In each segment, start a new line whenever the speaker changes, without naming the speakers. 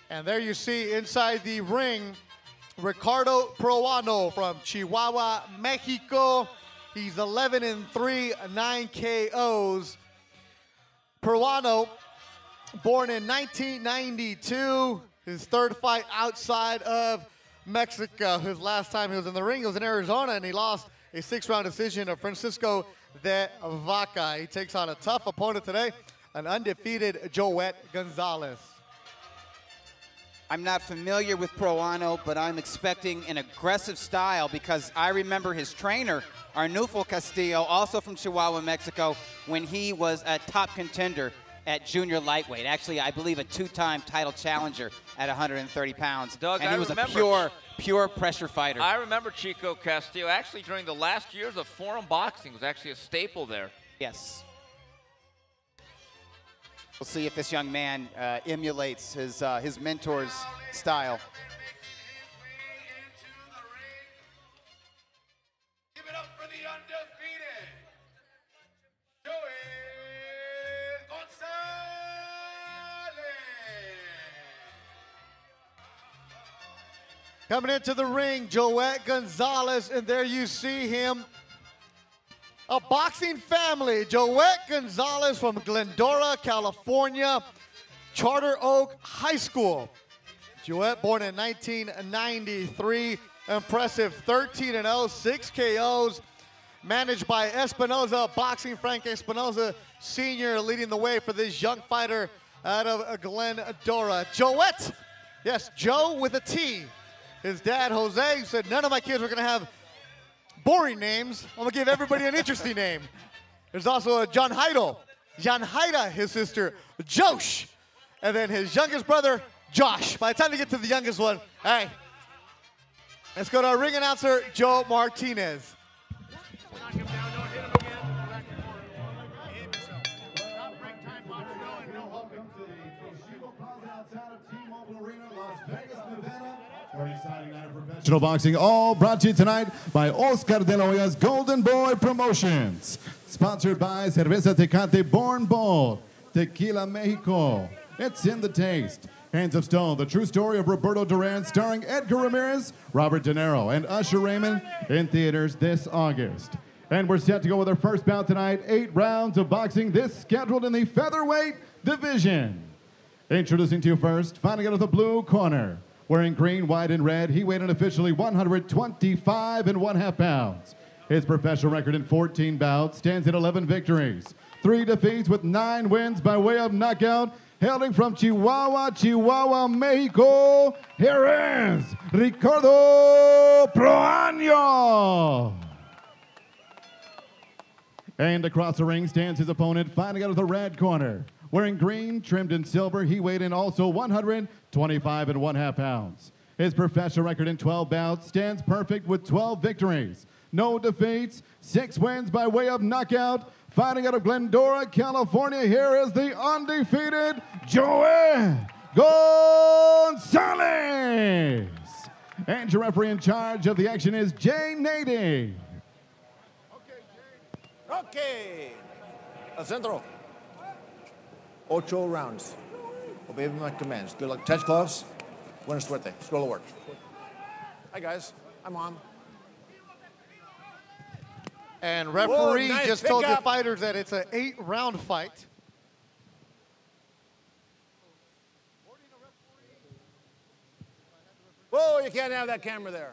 And there you see inside the ring, Ricardo Proano from Chihuahua, Mexico. He's 11-3, 9 KOs. Proano, born in 1992, his third fight outside of Mexico. His last time he was in the ring, he was in Arizona, and he lost a 6-round decision of Francisco de Vaca. He takes on a tough opponent today, an undefeated Joet Gonzalez.
I'm not familiar with Proano, but I'm expecting an aggressive style because I remember his trainer, Arnulfo Castillo, also from Chihuahua, Mexico, when he was a top contender at junior lightweight. Actually, I believe a 2-time title challenger at 130 pounds.
Doug,
and he was a pure pressure fighter.
I remember Chico Castillo. Actually, during the last years of Forum Boxing, was actually a staple there.
Yes. We'll see if this young man emulates his mentor's style.
Give it up for the undefeated Joet Gonzalez.
Coming into the ring, Joet Gonzalez, and there you see him. A boxing family, Joet Gonzalez from Glendora, California, Charter Oak High School. Joet, born in 1993, impressive 13-0, 6 KOs, managed by Espinoza Boxing, Frank Espinoza Sr. leading the way for this young fighter out of Glendora. Joet, yes, Joe with a T. His dad, Jose, said none of my kids were gonna have boring names. I'm gonna give everybody an interesting name. There's also a John Heidel, Jan Haida, his sister, Josh, and then his youngest brother, Josh. By the time we get to the youngest one, hey, let's go to our ring announcer, Joe Martinez.
Professional boxing, all brought to you tonight by Oscar de la Hoya's Golden Boy Promotions. Sponsored by Cerveza Tecate Born Bold, Tequila Mexico. It's in the taste. Hands of Stone, the true story of Roberto Duran, starring Edgar Ramirez, Robert De Niro, and Usher Raymond in theaters this August. And we're set to go with our first bout tonight. 8 rounds of boxing, this scheduled in the featherweight division. Introducing to you first, fighting out of the blue corner. Wearing green, white, and red, he weighed in officially 125 1/2 pounds. His professional record in 14 bouts stands at 11 victories, 3 defeats with 9 wins by way of knockout. Hailing from Chihuahua, Mexico, here is Ricardo Proano. And across the ring stands his opponent, fighting out of the red corner. Wearing green, trimmed in silver, he weighed in also 125 1/2 pounds. His professional record in 12 bouts stands perfect with 12 victories, no defeats, 6 wins by way of knockout. Fighting out of Glendora, California, here is the undefeated Joet Gonzalez. And your referee in charge of the action is Jay Nady.
Okay. Al centro. 8 rounds. Obey my commands. Good luck. Touch gloves. Buena suerte. Let's go to work. Hi, guys. I'm on.
And referee
Whoa, nice
just told the
pickup.
fighters that it's an 8-round fight.
Whoa, you can't have that camera there.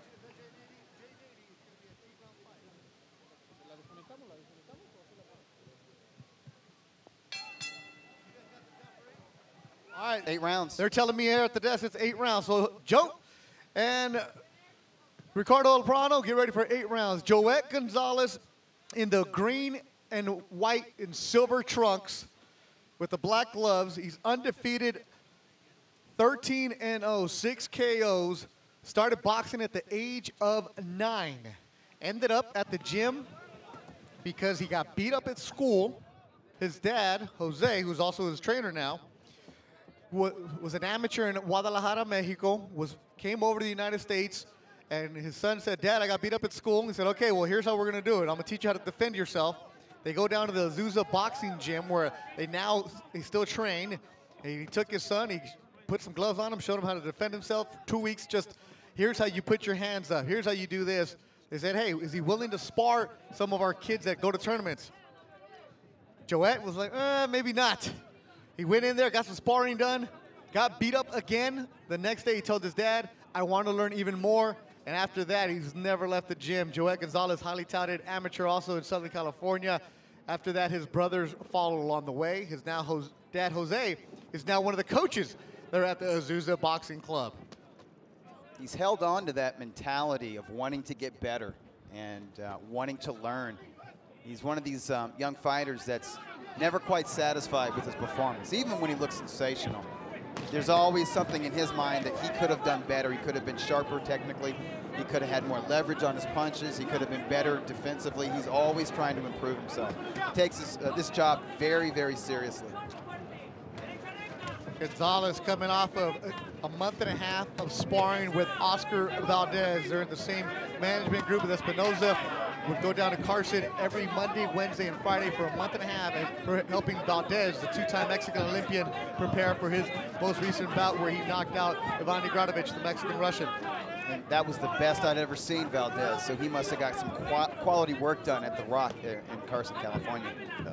All right.
8 rounds.
They're telling me here at the desk it's 8 rounds. So Joe and Ricardo Proano, get ready for 8 rounds. Joet Gonzalez in the green and white and silver trunks with the black gloves. He's undefeated, 13-0, 6 KOs. Started boxing at the age of 9. Ended up at the gym because he got beat up at school. His dad, Jose, who's also his trainer now, was an amateur in Guadalajara, Mexico, came over to the United States, and his son said, Dad, I got beat up at school. He said, okay, well, here's how we're going to do it. I'm going to teach you how to defend yourself. They go down to the Azusa boxing gym where they still train. And he took his son, he put some gloves on him, showed him how to defend himself. 2 weeks, just here's how you put your hands up. Here's how you do this. They said, hey, is he willing to spar some of our kids that go to tournaments? Joet was like, maybe not. He went in there, got some sparring done, got beat up again. The next day he told his dad, I want to learn even more. And after that, he's never left the gym. Joet Gonzalez, highly touted amateur also in Southern California. After that, his brothers followed along the way. His dad, Jose, is now one of the coaches there at the Azusa Boxing Club.
He's held on to that mentality of wanting to get better and wanting to learn. He's one of these young fighters that's never quite satisfied with his performance, even when he looks sensational. There's always something in his mind that he could have done better. He could have been sharper technically. He could have had more leverage on his punches. He could have been better defensively. He's always trying to improve himself. He takes this job very, very seriously.
Gonzalez coming off of a month and a half of sparring with Oscar Valdez. They're in the same management group with Espinoza. Would go down to Carson every Monday, Wednesday, and Friday for a month and a half, and helping Valdez, the two-time Mexican Olympian, prepare for his most recent bout where he knocked out Ivan Nigradovic, the Mexican-Russian.
And that was the best I'd ever seen Valdez, so he must have got some quality work done at The Rock there in Carson, California.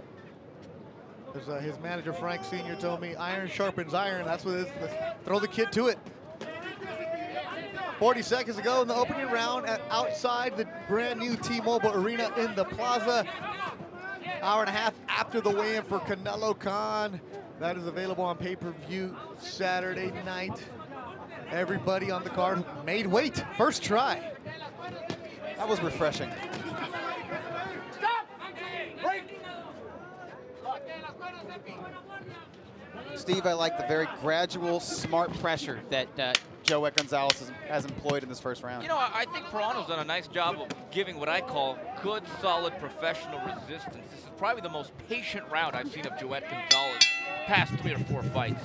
His manager, Frank Sr., told me, iron sharpens iron. That's what it is. Let's throw the kid to it. 40 seconds ago in the opening round outside the brand new T-Mobile Arena in the Plaza. Hour and a half after the weigh-in for Canelo Khan. That is available on pay-per-view Saturday night. Everybody on the card made weight. First try.
That was refreshing. Steve, I like the very gradual, smart pressure that Joet Gonzalez has employed in this first round.
You know, I think Proano's done a nice job of giving what I call good, solid, professional resistance. This is probably the most patient round I've seen of Joet Gonzalez past 3 or 4 fights.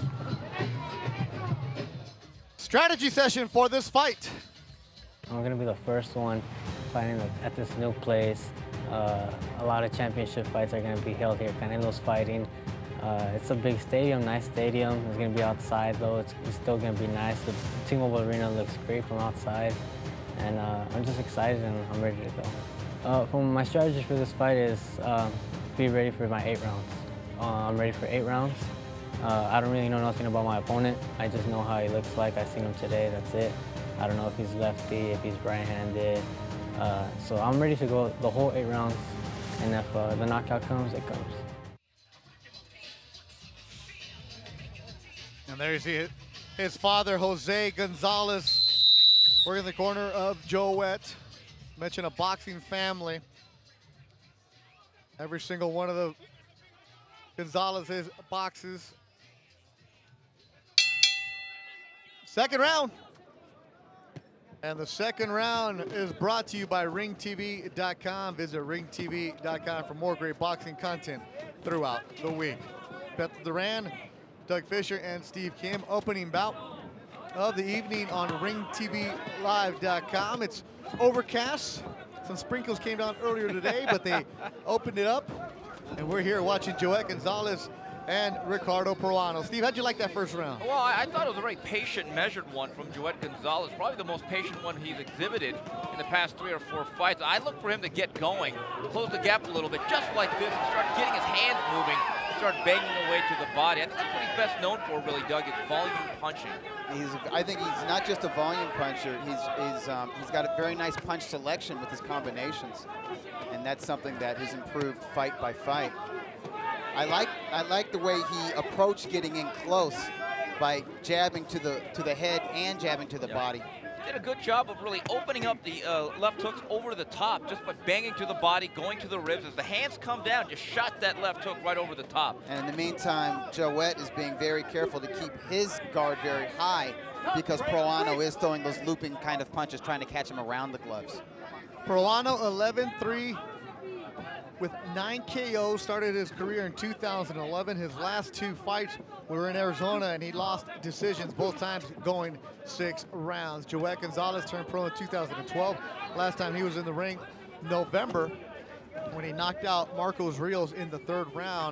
Strategy session for this fight.
I'm going to be the first one fighting at this new place. A lot of championship fights are going to be held here. Canelo's fighting. It's a big stadium, nice stadium. It's going to be outside, though. It's still going to be nice. The T-Mobile Arena looks great from outside. And I'm just excited and I'm ready to go. My strategy for this fight is be ready for my 8 rounds. I'm ready for 8 rounds. I don't really know nothing about my opponent. I just know how he looks like. I've seen him today, that's it. I don't know if he's lefty, if he's right-handed. So I'm ready to go the whole 8 rounds. And if the knockout comes, it comes.
And there you see it. His father, Jose Gonzalez, working in the corner of Joet. Mention a boxing family. Every single one of the Gonzalez's boxes. Second round. And the second round is brought to you by ringtv.com. Visit ringtv.com for more great boxing content throughout the week. Beth Duran, Doug Fisher, and Steve Kim. Opening bout of the evening on ringtvlive.com. It's overcast. Some sprinkles came down earlier today, but they opened it up. And we're here watching Joet Gonzalez and Ricardo Proano. Steve, how'd you like that first round?
Well, I thought it was a very patient, measured one from Joet Gonzalez. Probably the most patient one he's exhibited in the past 3 or 4 fights. I look for him to get going, close the gap a little bit, just like this, and start getting his hands moving, start banging away to the body. I think that's what he's best known for, really, Doug, is volume punching.
I think he's not just a volume puncher. He's got a very nice punch selection with his combinations, and that's something that has improved fight by fight. I like the way he approached getting in close by jabbing to the head and jabbing to the body.
He did a good job of really opening up the left hooks over to the top, just by banging to the body, going to the ribs. As the hands come down, just shot that left hook right over the top.
And in the meantime, Joet is being very careful to keep his guard very high because Proano is throwing those looping kind of punches, trying to catch him around the gloves.
Proano 11-3 with 9 KOs, started his career in 2011. His last 2 fights were in Arizona, and he lost decisions, both times going 6 rounds. Joet Gonzalez turned pro in 2012. Last time he was in the ring, November, when he knocked out Marcos Rios in the 3rd round.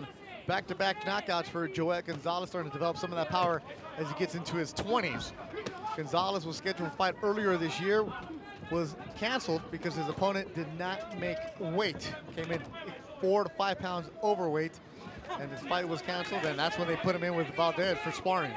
back-to-back knockouts for Joet Gonzalez, starting to develop some of that power as he gets into his 20s. Gonzalez was scheduled to fight earlier this year, was canceled because his opponent did not make weight. Came in 4 to 5 pounds overweight, and his fight was canceled, and that's when they put him in with Valdez for sparring.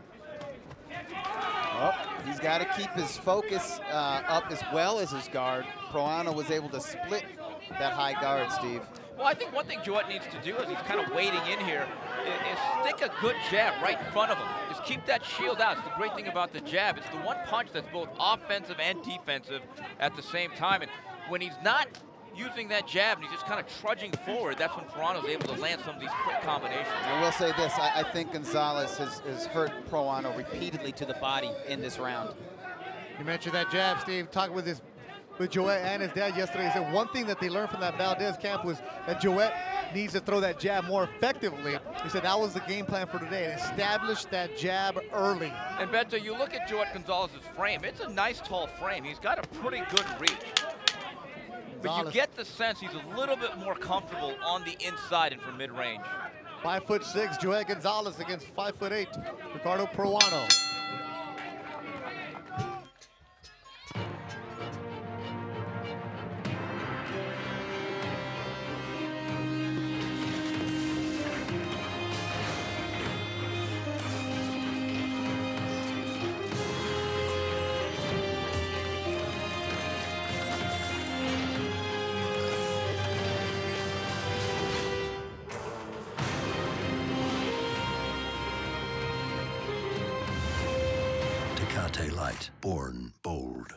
Oh, he's got to keep his focus up as well as his guard. Proano was able to split that high guard, Steve.
Well, I think one thing Joet needs to do as he's kind of waiting in here is stick a good jab right in front of him. Just keep that shield out. It's the great thing about the jab. It's the one punch that's both offensive and defensive at the same time. And when he's not using that jab and he's just kind of trudging forward, that's when Proano's able to land some of these quick combinations.
I will say this, I think Gonzalez has hurt Proano repeatedly to the body in this round.
You mentioned that jab, Steve. Talking with Joet and his dad yesterday, he said one thing that they learned from that Valdez camp was that Joet needs to throw that jab more effectively. He said that was the game plan for today, and establish that jab early.
And Beto, you look at Joet Gonzalez's frame. It's a nice tall frame. He's got a pretty good reach. But you get the sense he's a little bit more comfortable on the inside and from mid-range.
5'6", Joet Gonzalez against 5'8", Ricardo Proano.
Tecate Light, born bold.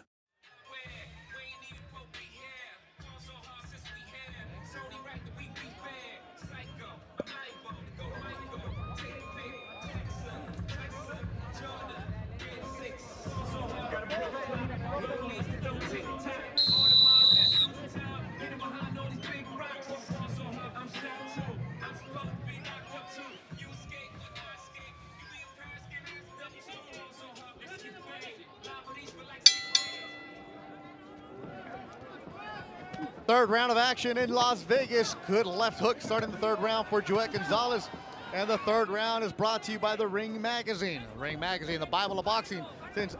Third round of action in Las Vegas. Good left hook starting the third round for Joet Gonzalez. And the third round is brought to you by the Ring Magazine. Ring Magazine, the Bible of boxing since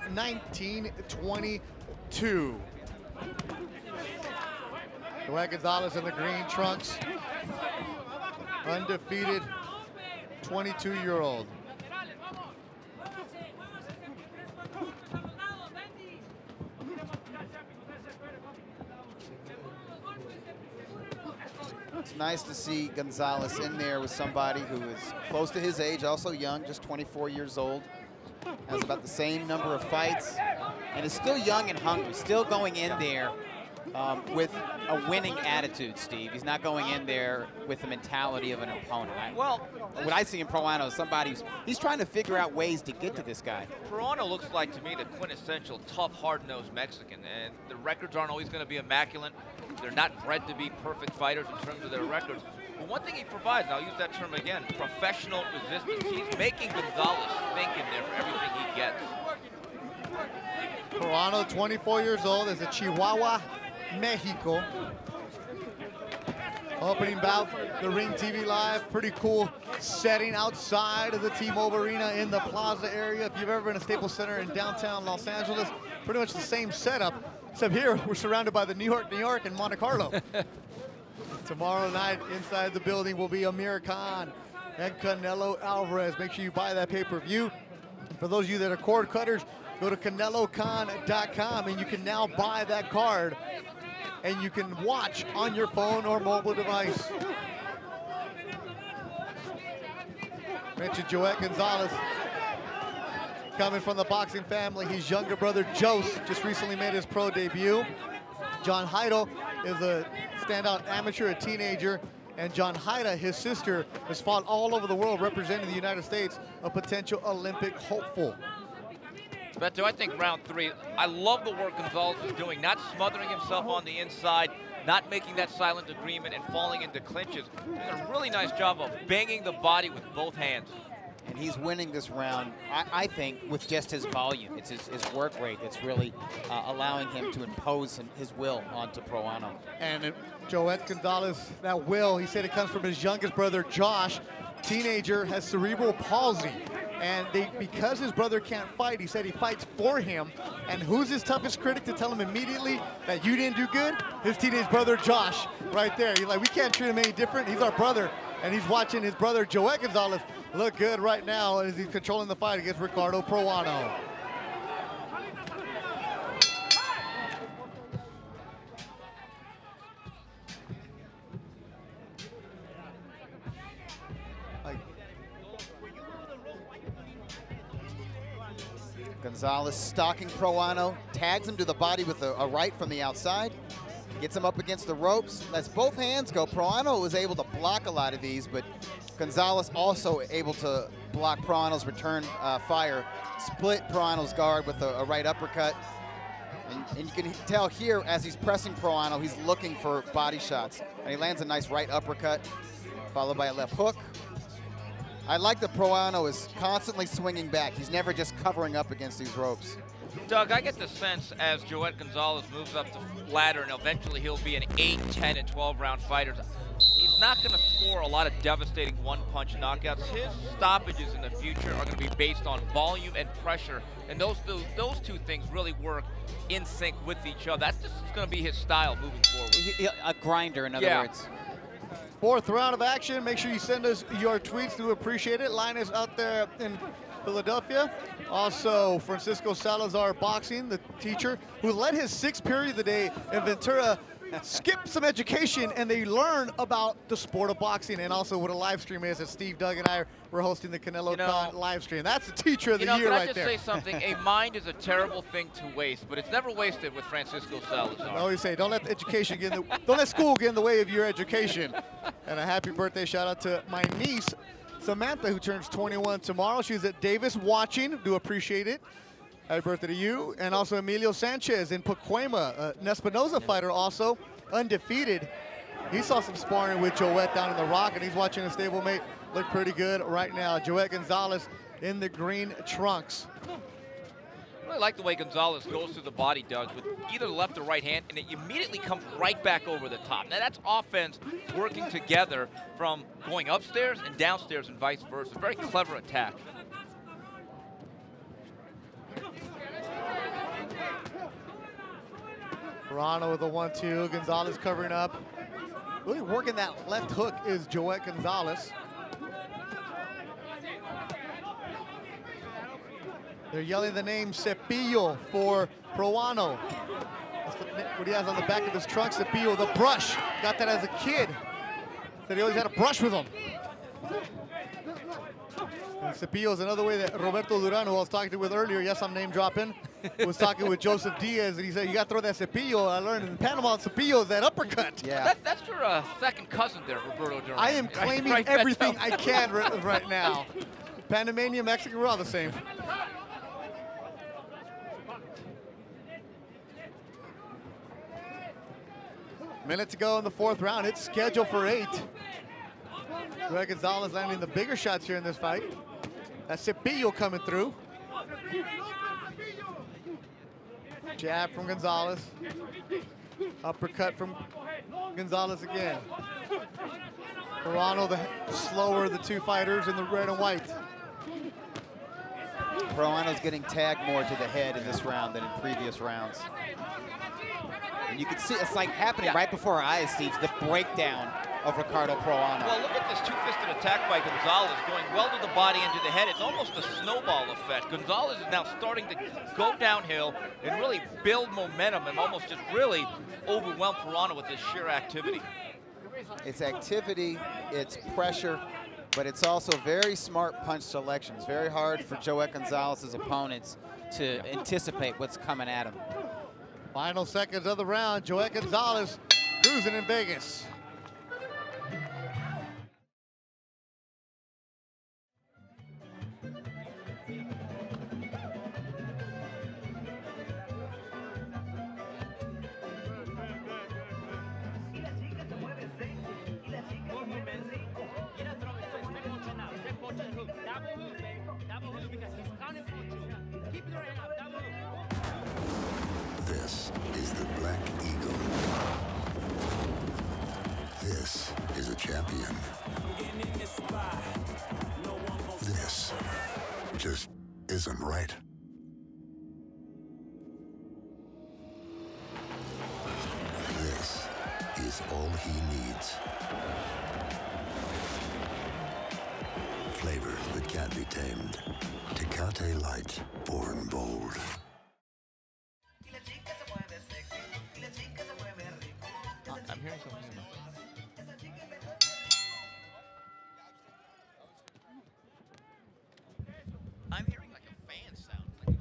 1922. Joet Gonzalez in the green trunks. Undefeated 22-year-old.
It's nice to see Gonzalez in there with somebody who is close to his age, also young, just 24 years old. Has about the same number of fights and is still young and hungry, still going in there with a winning attitude, Steve. He's not going in there with the mentality of an opponent. What I see in Proano is somebody he's trying to figure out ways to get to this guy.
Proano looks like, to me, the quintessential tough, hard-nosed Mexican, and the records aren't always going to be immaculate. They're not bred to be perfect fighters in terms of their records. But one thing he provides, and I'll use that term again, professional resistance. He's making Gonzalez think in there for everything he gets.
Proano, 24 years old, is a Chihuahua, Mexico. Opening bout, the Ring TV Live. Pretty cool setting outside of the T-Mobile Arena in the Plaza area. If you've ever been to Staples Center in downtown Los Angeles, pretty much the same setup, except here we're surrounded by the New York, and Monte Carlo. Tomorrow night inside the building will be Amir Khan and Canelo Alvarez. Make sure you buy that pay-per-view. For those of you that are cord cutters, go to CaneloCon.com and you can now buy that card and you can watch on your phone or mobile device. Mentioned Joet Gonzalez, coming from the boxing family. His younger brother, Jose, just recently made his pro debut. John Heidel is a standout amateur, a teenager. And John Haida, his sister, has fought all over the world representing the United States, a potential Olympic hopeful.
Beto, I think round three, I love the work Gonzalez is doing, not smothering himself on the inside, not making that silent agreement and falling into clinches. Doing a really nice job of banging the body with both hands.
And he's winning this round, I think, with just his volume. It's his work rate that's really allowing him to impose his will onto Proano.
And Joet Gonzalez, that will, he said it comes from his youngest brother, Josh. Teenager, has cerebral palsy. And because his brother can't fight, he said he fights for him. And who's his toughest critic to tell him immediately that you didn't do good? His teenage brother, Josh, right there. He's like, we can't treat him any different. He's our brother. And he's watching his brother, Joet Gonzalez, look good right now as he's controlling the fight against Ricardo Proano.
Gonzalez stalking Proano, tags him to the body with a right from the outside, gets him up against the ropes, lets both hands go. Proano was able to block a lot of these, but Gonzalez also able to block Proano's return fire, split Proano's guard with a right uppercut. And you can tell here as he's pressing Proano, he's looking for body shots. And he lands a nice right uppercut, followed by a left hook. I like that Proano is constantly swinging back. He's never just covering up against these ropes.
Doug, I get the sense as Joet Gonzalez moves up the ladder and eventually he'll be an 8, 10, and 12 round fighter, he's not going to score a lot of devastating one-punch knockouts. His stoppages in the future are going to be based on volume and pressure, and those two things really work in sync with each other. That's just going to be his style moving forward.
A grinder, in other words.
Fourth round of action. Make sure you send us your tweets. Do appreciate it. Linus out there in Philadelphia. Also, Francisco Salazar Boxing, the teacher, who led his 6th period of the day in Ventura, skipped some education, and they learn about the sport of boxing and also what a live stream is. As Steve, Doug, and I were hosting the Canelo Con live stream. That's the teacher of the year right there.
Can I just say something? A mind is a terrible thing to waste, but it's never wasted with Francisco Salazar.
I always say, don't let education get in the, don't let school get in the way of your education. And a happy birthday shout out to my niece, Samantha, who turns 21 tomorrow. She's at Davis watching. Do appreciate it. Happy birthday to you. And also Emilio Sanchez in Pacoima, an Espinoza fighter also, undefeated. He saw some sparring with Joet down in the Rock, and he's watching his stablemate look pretty good right now. Joet Gonzalez in the green trunks.
I really like the way Gonzalez goes through the body, Doug, with either the left or right hand, and it immediately comes right back over the top. Now that's offense working together from going upstairs and downstairs and vice versa. Very clever attack.
Proano with a 1-2, Gonzalez covering up. Really working that left hook is Joet Gonzalez. They're yelling the name Cepillo for Proano. That's what he has on the back of his trunk, Cepillo, the brush. Got that as a kid. Said he always had a brush with him. And Cepillo is another way that Roberto Duran, who I was talking with earlier, yes, I'm name dropping, was talking with Joseph Diaz, and he said, you got to throw that Cepillo. I learned in Panama, Cepillo is that uppercut.
Yeah.
That's your second cousin there, Roberto Duran.
I am claiming everything I can right now. Panamanian, Mexican, we're all the same. Minute to go in the 4th round. It's scheduled for 8. Joet Gonzalez landing the bigger shots here in this fight. That's Cepillo coming through. Jab from Gonzalez. Uppercut from Gonzalez again. Proano, the slower of the two fighters in the red and white.
Proano's getting tagged more to the head in this round than in previous rounds. And you can see it's like happening right before our eyes, Steve, the breakdown of Ricardo Proano.
Well, look at this two-fisted attack by Gonzalez going well to the body and to the head. It's almost a snowball effect. Gonzalez is now starting to go downhill and really build momentum and almost just really overwhelm Proano with his sheer activity.
It's activity, it's pressure, but it's also very smart punch selection. It's very hard for Joet Gonzalez's opponents to anticipate what's coming at him.
Final seconds of the round. Joet Gonzalez cruising in Vegas.
This is the Black Eagle. This is a champion. This just isn't right. This is all he needs. Flavor that can't be tamed. Tecate Light, born bold.
I'm hearing something. I'm hearing like a fan sound.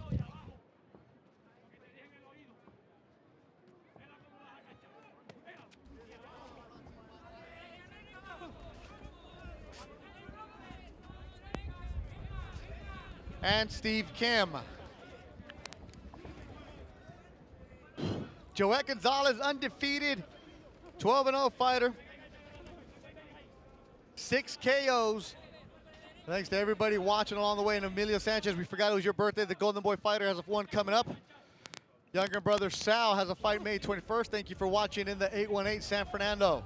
And Steve Kim. Joet Gonzalez, undefeated, 12-0 fighter. 6 KOs. Thanks to everybody watching along the way. And Emilio Sanchez, we forgot it was your birthday. The Golden Boy Fighter has one coming up. Younger brother Sal has a fight May 21st. Thank you for watching in the 818 San Fernando.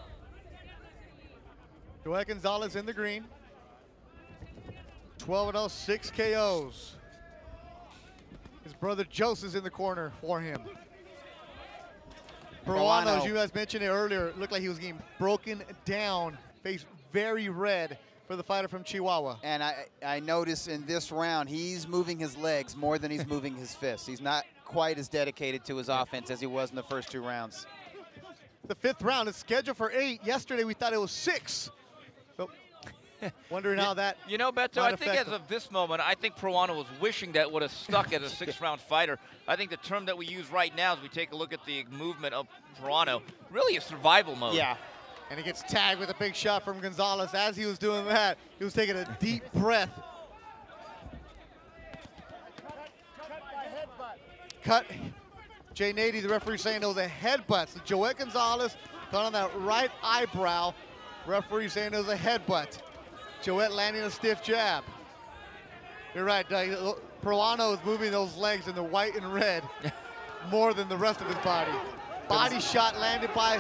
Joet Gonzalez in the green. 12-0, 6 KOs. His brother Joseph's in the corner for him. Peruano, as you guys mentioned it earlier, looked like he was getting broken down. Face very red for the fighter from Chihuahua.
And I notice in this round, he's moving his legs more than he's moving his fists. He's not quite as dedicated to his offense as he was in the first 2 rounds.
The 5th round is scheduled for 8. Yesterday we thought it was 6. So wondering how that
You know, Beto, I think as of this moment, I think Peruano was wishing that would have stuck as a 6th-round fighter. I think the term that we use right now as we take a look at the movement of Peruano, really a survival mode.
Yeah.
And he gets tagged with a big shot from Gonzalez. As he was doing that, he was taking a deep breath. Cut. Jay Nady, the referee, saying it was a headbutt. So Joet Gonzalez caught on that right eyebrow. Referee saying it was a headbutt. Joet landing a stiff jab. You're right, Doug. Peruano is moving those legs in the white and red more than the rest of his body. Body shot landed by...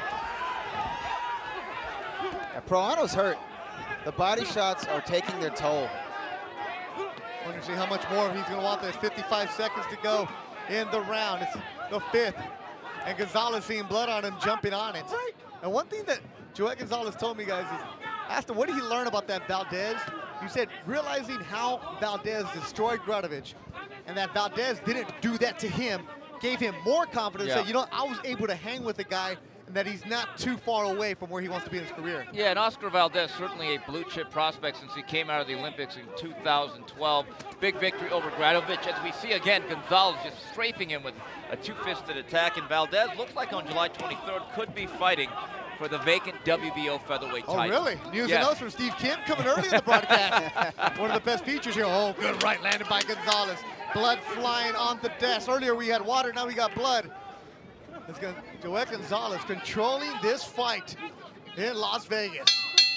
Yeah, Peruano's hurt. The body shots are taking their toll.
Want to see how much more he's going to want. There's 55 seconds to go in the round. It's the 5th. And Gonzalez seeing blood on him, jumping on it. And one thing that Joet Gonzalez told me, guys, is asked him, what did he learn about that Valdez? He said, realizing how Valdez destroyed Grudovich and that Valdez didn't do that to him, gave him more confidence.
Yeah.
That, you know, I was able to hang with the guy and that he's not too far away from where he wants to be in his career.
Yeah, and Oscar Valdez, certainly a blue-chip prospect since he came out of the Olympics in 2012. Big victory over Grudovich. As we see again, Gonzalez just strafing him with a 2-fisted attack. And Valdez looks like on July 23rd could be fighting for the vacant WBO featherweight title.
Oh, really? News and notes from Steve Kim coming early in the broadcast. One of the best features here. Oh, good right landed by Gonzalez. Blood flying on the desk. Earlier we had water, now we got blood. It's Joet Gonzalez controlling this fight in Las Vegas.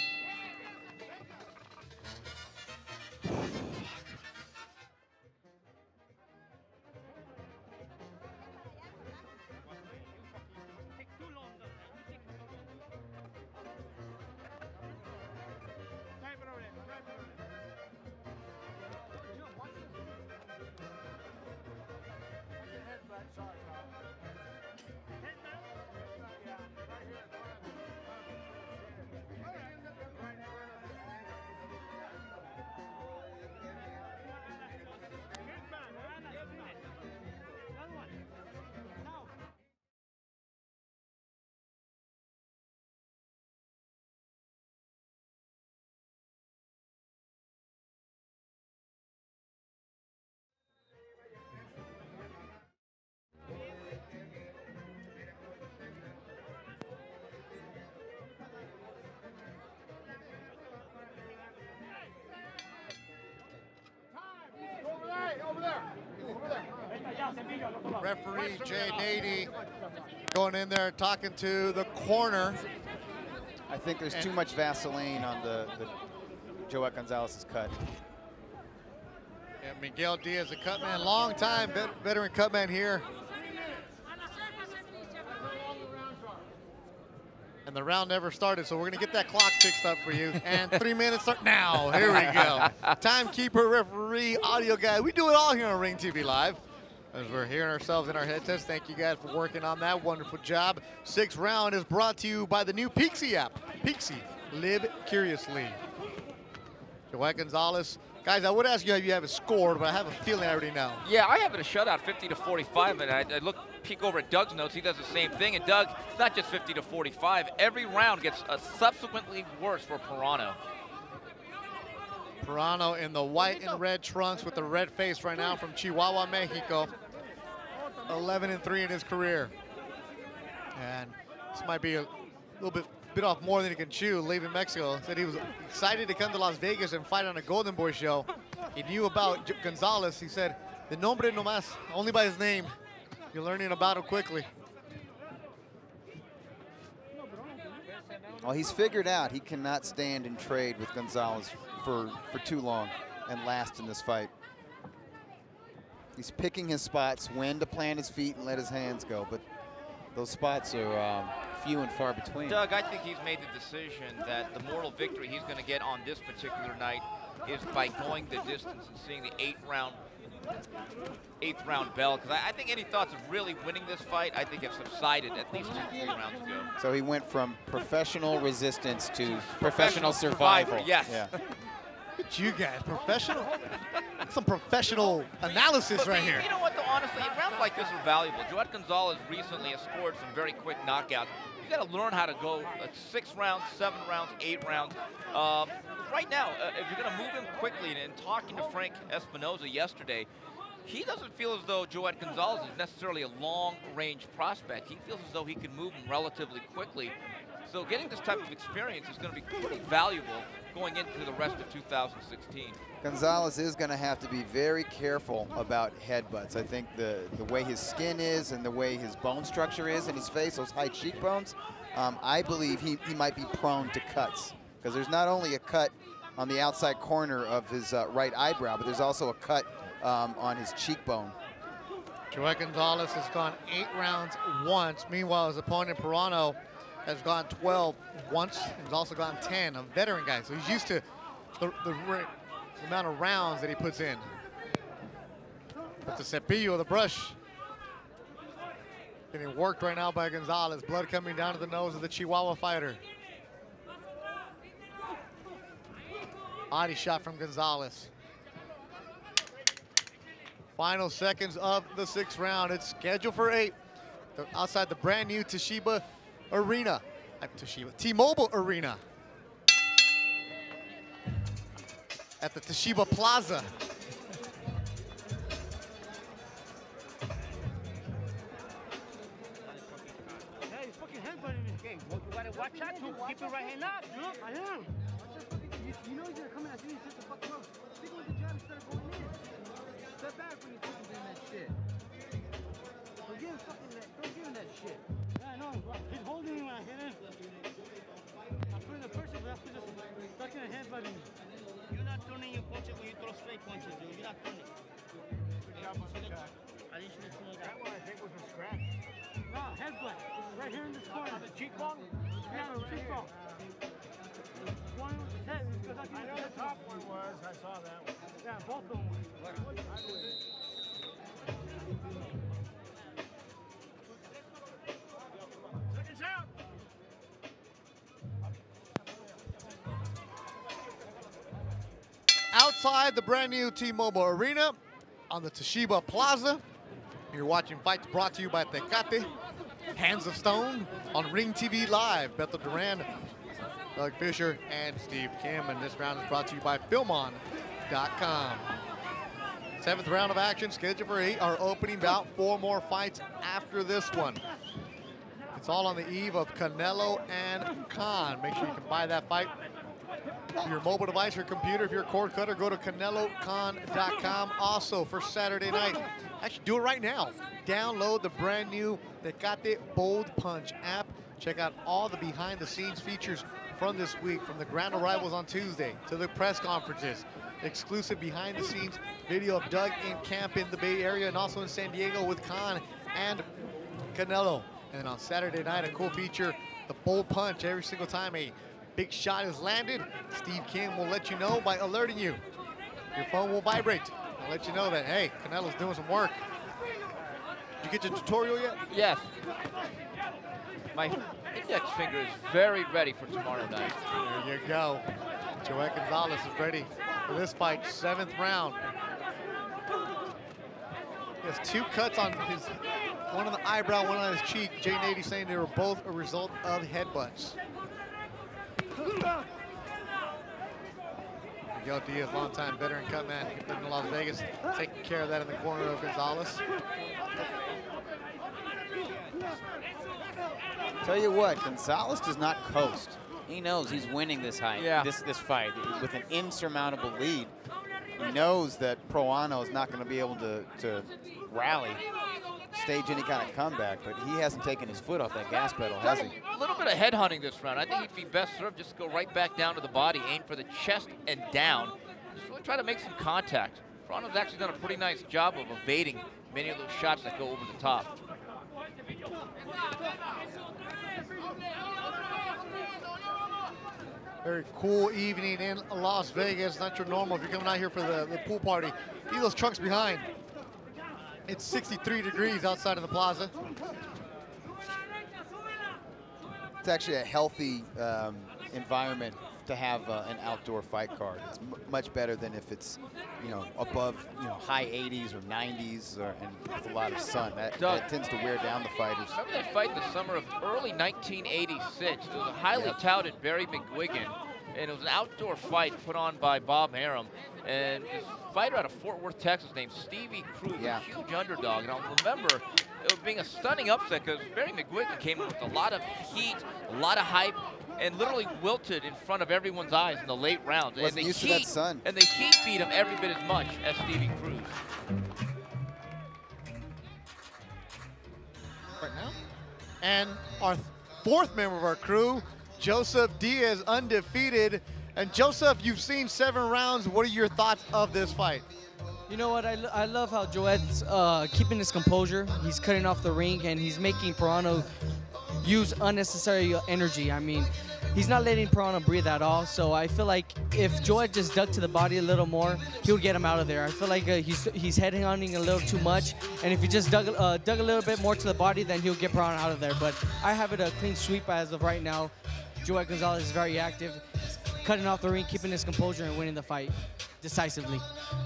Referee Jay Nady going in there talking to the corner.
I think there's too much Vaseline on the Joet Gonzalez's cut.
And Miguel Diaz, a cutman, long time veteran cutman here And the round never started, so we're going to get that clock fixed up for you. And 3 minutes start now. Here we go. Timekeeper, referee, audio guy. We do it all here on Ring TV Live. As we're hearing ourselves in our headsets, thank you guys for working on that. Wonderful job. 6th round is brought to you by the new Pixie app. Pixie, live curiously. Joet Gonzalez. Guys, I would ask you if you have it scored, but I have a feeling I already know.
Yeah, I have it a shutout, 50-45, and I peek over at Doug's notes. He does the same thing. And Doug, it's not just 50-45. Every round gets subsequently worse for Parano.
Parano in the white and red trunks with the red face right now from Chihuahua, Mexico. 11-3 in his career. And this might be a little bit off more than he can chew, leaving Mexico. Said he was excited to come to Las Vegas and fight on a Golden Boy show. He knew about Gonzalez. He said, the nombre nomás, only by his name. You're learning about him quickly.
Well, he's figured out he cannot stand and trade with Gonzalez for too long and last in this fight. He's picking his spots, when to plant his feet and let his hands go, but those spots are few and far between.
Doug, I think he's made the decision that the mortal victory he's going to get on this particular night is by going the distance and seeing the 8th round bell. Because I think any thoughts of really winning this fight, I think have subsided at least 2-3 rounds ago.
So he went from professional resistance to professional survival.
Yes.
Yeah.
Look at you guys, professional. Some professional analysis right here.
You know what, though, honestly, rounds like this are valuable. Joet Gonzalez recently has scored some very quick knockouts. You got to learn how to go 6 rounds, 7 rounds, 8 rounds. Right now, if you're going to move him quickly, and talking to Frank Espinoza yesterday, he doesn't feel as though Joet Gonzalez is necessarily a long-range prospect. He feels as though he can move him relatively quickly. So getting this type of experience is going to be pretty valuable going into the rest of 2016.
Gonzalez is going to have to be very careful about headbutts. I think the way his skin is and the way his bone structure is in his face, those high cheekbones, I believe he might be prone to cuts. Because there's not only a cut on the outside corner of his right eyebrow, but there's also a cut on his cheekbone.
Joet Gonzalez has gone 8 rounds once. Meanwhile, his opponent, Parano, has gone 12 once. He's also gone 10, a veteran guy. So he's used to the amount of rounds that he puts in. But the cepillo, the brush, getting worked right now by Gonzalez. Blood coming down to the nose of the Chihuahua fighter. Body shot from Gonzalez. Final seconds of the 6th round. It's scheduled for 8. Outside the brand new Toshiba Arena. T-Mobile Arena. At the Toshiba Plaza.
Hey, he's fucking headbutting this game. You gotta watch out to keep your right hand up. Look, I am. You know he's gonna come in as soon as he sets the fuck up. Stick with the jab instead of going in. Step back when he's fucking doing that shit. Don't give him that shit. Yeah, I know. He's holding me when I hit him. I'm putting the pressure, but I'm just stuck in the headbutting. You're not turning your punches when you throw straight punches, dude. You're not turning. I didn't shoot it. That one I think was a scratch. No, headbutt. Right here in this corner. On the cheekbone? Yeah, the cheekbone. One with his head. I know the top one was. I saw that one. Yeah, both of them were. Seconds out.
Outside the brand new T-Mobile Arena on the Toshiba Plaza. You're watching fights brought to you by Tecate, Hands of Stone on Ring TV Live. Beto Duran, Doug Fisher, and Steve Kim. And this round is brought to you by Filmon.com. 7th round of action scheduled for 8. Our opening bout, 4 more fights after this one. It's all on the eve of Canelo and Khan. Make sure you can buy that fight your mobile device or computer. If you're a cord cutter, go to CaneloCon.com. Also for Saturday night, actually do it right now. Download the brand new Tecate Bold Punch app. Check out all the behind the scenes features from this week, from the grand arrivals on Tuesday to the press conferences. Exclusive behind the scenes video of Doug in camp in the Bay Area and also in San Diego with Khan and Canelo. And then on Saturday night, a cool feature the bull punch every single time a big shot is landed. Steve Kim will let you know by alerting you. Your phone will vibrate. I'll let you know that, hey, Canelo's doing some work. Did you get your tutorial yet?
Yes. My index finger is very ready for tomorrow night.
There you go. Joet Gonzalez is ready for this fight, 7th round. He has 2 cuts on his, one on the eyebrow, one on his cheek. Jay Nady saying they were both a result of headbutts. Miguel Diaz, longtime veteran cutman, living in Las Vegas, taking care of that in the corner of Gonzalez.
Tell you what, Gonzalez does not coast. He knows he's winning this fight, this fight with an insurmountable lead. He knows that Proano is not going to be able to rally, stage any kind of comeback, but he hasn't taken his foot off that gas pedal, has he?
A little bit of head hunting this round. I think he'd be best served just to go right back down to the body, aim for the chest and down. Just really try to make some contact. Proano's actually done a pretty nice job of evading many of those shots that go over the top.
Very cool evening in Las Vegas. Not your normal if you're coming out here for the pool party. See those trucks behind. It's 63 degrees outside of the plaza.
It's actually a healthy environment to have an outdoor fight card. It's much better than if it's, above, high 80s or 90s and with a lot of sun. That tends to wear down the fighters.
Remember that fight in the summer of early 1986? It was a highly touted Barry McGuigan, and it was an outdoor fight put on by Bob Arum. And this fighter out of Fort Worth, Texas, named Stevie Cruz, a huge underdog. And I'll remember it was being a stunning upset because Barry McGuigan came in with a lot of heat, a lot of hype, and literally wilted in front of everyone's eyes in the late rounds. And the heat beat him every bit as much as Stevie Cruz.
Right now. And our 4th member of our crew, Joseph Diaz, undefeated. And Joseph, you've seen 7 rounds. What are your thoughts of this fight?
You know what? I love how Joet's keeping his composure. He's cutting off the ring, and he's making Proano use unnecessary energy. I mean, he's not letting Proano breathe at all. So I feel like if Joet just dug to the body a little more, he'll get him out of there. I feel like he's head hunting a little too much, and if he just dug a little bit more to the body, then he'll get Proano out of there. But I have it a clean sweep as of right now. Joet Gonzalez is very active, cutting off the ring, keeping his composure, and winning the fight decisively.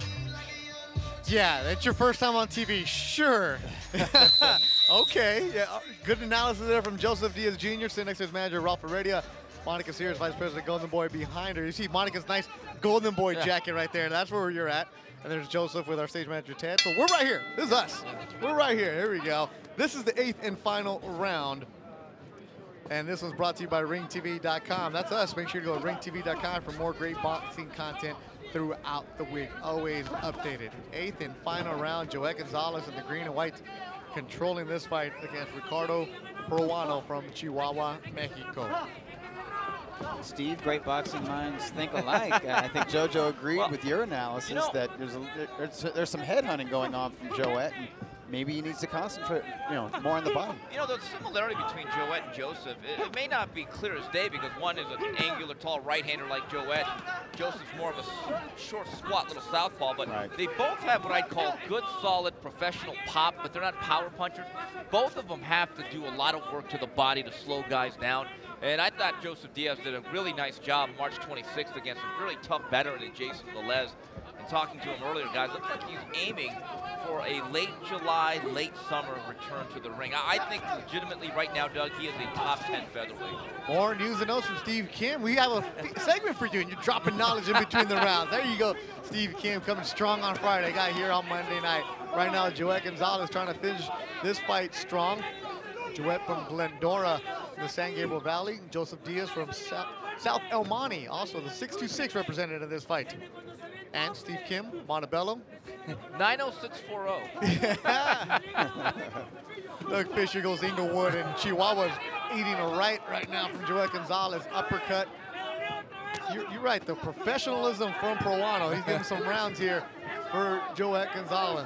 Yeah, that's your first time on TV. Sure. Okay. Yeah, good analysis there from Joseph Diaz Jr., sitting next to his manager, Ralph Heredia. Monica Sears, Vice President Golden Boy, behind her. You see Monica's nice Golden Boy jacket right there. That's where you're at. And there's Joseph with our stage manager, Ted. So we're right here. This is us. We're right here. Here we go. This is the 8th and final round. And this one's brought to you by ringtv.com. That's us. Make sure to go to ringtv.com for more great boxing content throughout the week. Always updated. 8th and final round. Joet Gonzalez in the green and white controlling this fight against Ricardo Proano from Chihuahua, Mexico.
Steve, great boxing minds think alike. I think JoJo agreed with your analysis that there's some headhunting going on from Joet. And maybe he needs to concentrate, more on the body.
The similarity between Joet and Joseph, it may not be clear as day because one is an angular, tall right-hander like Joet. Joseph's more of a short, squat little southpaw, but they both have what I'd call good, solid, professional pop, but they're not power punchers. Both of them have to do a lot of work to the body to slow guys down. And I thought Joseph Diaz did a really nice job March 26th against a really tough veteran than Jason Velez. And talking to him earlier, guys, looks like he's aiming for a late July, late summer return to the ring. I think legitimately right now, Doug, he is a top 10 featherweight.
More news and notes from Steve Kim. We have a segment for you, and you're dropping knowledge in between the rounds. There you go. Steve Kim coming strong on Friday. Got here on Monday night. Right now, Joet Gonzalez trying to finish this fight strong. Joet from Glendora in the San Gabriel Valley. Joseph Diaz from South El Monte, also the 626 representative in this fight. And Steve Kim, Montebello.
90640.
Doug Fisher goes Inglewood, and Chihuahua's eating a right now from Joet Gonzalez. Uppercut. You're right, the professionalism from Proano. He's getting some rounds here for Joet Gonzalez.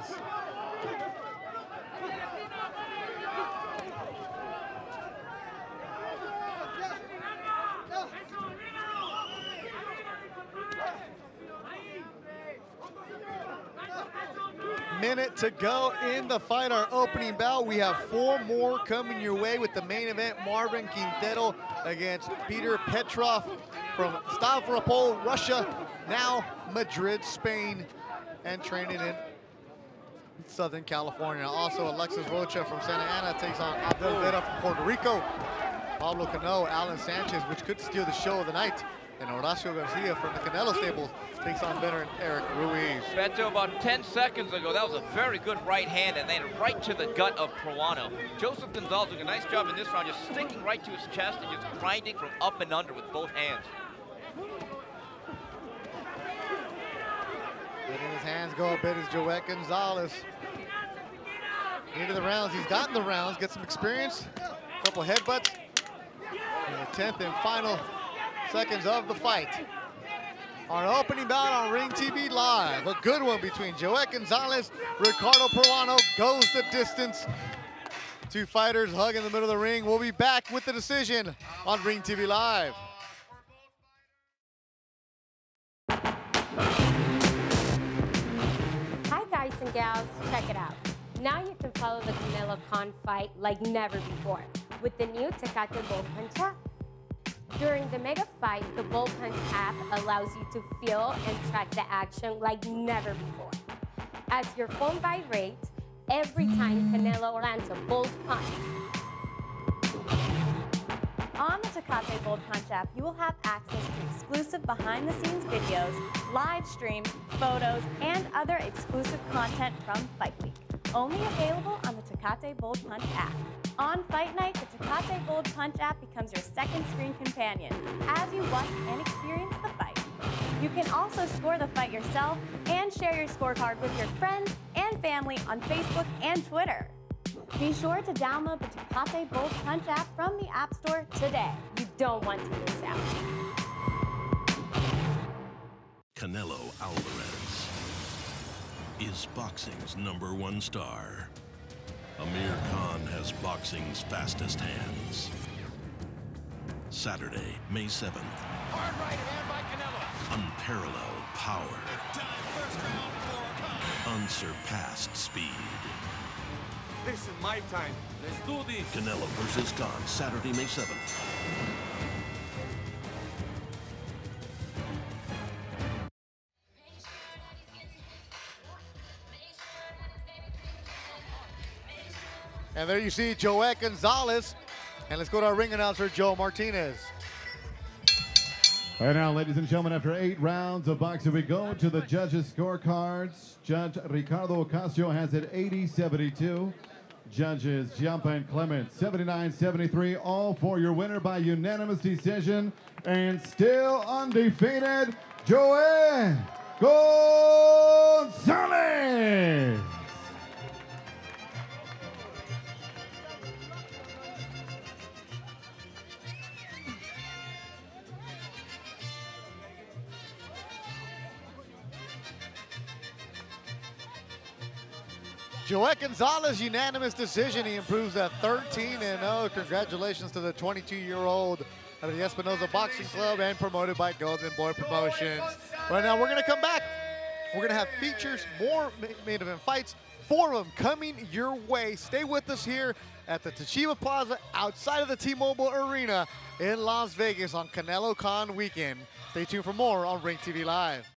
minute to go in the fight, our opening bout. We have 4 more coming your way with the main event. Marvin Quintero against Peter Petrov from Stavropol, Russia, now Madrid, Spain, and training in Southern California. Also, Alexis Rocha from Santa Ana takes on Abdel Vera from Puerto Rico. Pablo Cano, Alan Sanchez, which could steal the show of the night. And Horacio Garcia from the Canelo stable takes on veteran Eric Ruiz.
Beto, about 10 seconds ago, that was a very good right hand and then right to the gut of Peruano. Joseph Gonzalez doing a nice job in this round, just sticking right to his chest and just grinding from up and under with both hands.
Letting his hands go a bit is Joet Gonzalez. Into the rounds, he's gotten the rounds, get some experience, a couple headbutts. In the 10th and final seconds of the fight. Our opening bout on Ring TV Live. A good one between Joet Gonzalez, Ricardo Peruano goes the distance. 2 fighters hug in the middle of the ring. We'll be back with the decision on Ring TV Live.
Hi guys and gals, check it out. Now you can follow the Canelo Con fight like never before with the new Tecate Bold Punch app. During the mega fight, the Bold Punch app allows you to feel and track the action like never before. As your phone vibrates every time Canelo lands a bold punch.
On the Tecate Bold Punch app, you will have access to exclusive behind-the-scenes videos, live streams, photos, and other exclusive content from Fight Week. Only available on the Tecate Bold Punch app. On Fight Night, the Tecate Bold Punch app becomes your second screen companion as you watch and experience the fight. You can also score the fight yourself and share your scorecard with your friends and family on Facebook and Twitter. Be sure to download the Tecate Bold Punch app from the App Store today.
You don't want to miss out.
Canelo Alvarez is boxing's #1 star. Amir Khan has boxing's fastest hands. Saturday, May 7th.
Hard right hand by Canelo.
Unparalleled power.
First round for Khan.
Unsurpassed speed.
This is my time. Let's do this.
Canelo versus Khan, Saturday, May 7th.
And there you see Joet Gonzalez. And let's go to our ring announcer, Joe Martinez.
Right now, ladies and gentlemen, after 8 rounds of boxing, we go to the judges' scorecards. Judge Ricardo Ocasio has it 80-72. Judges Giampa and Clement 79-73. All for your winner by unanimous decision. And still undefeated, Joet Gonzalez.
Joet Gonzalez, unanimous decision. He improves at 13-0. Congratulations to the 22-year-old of the Espinosa Boxing Club and promoted by Golden Boy Promotions. Right now, we're going to come back. We're going to have features, more main event fights, 4 of them coming your way. Stay with us here at the Toshiba Plaza outside of the T-Mobile Arena in Las Vegas on Canelo Con weekend. Stay tuned for more on Ring TV Live.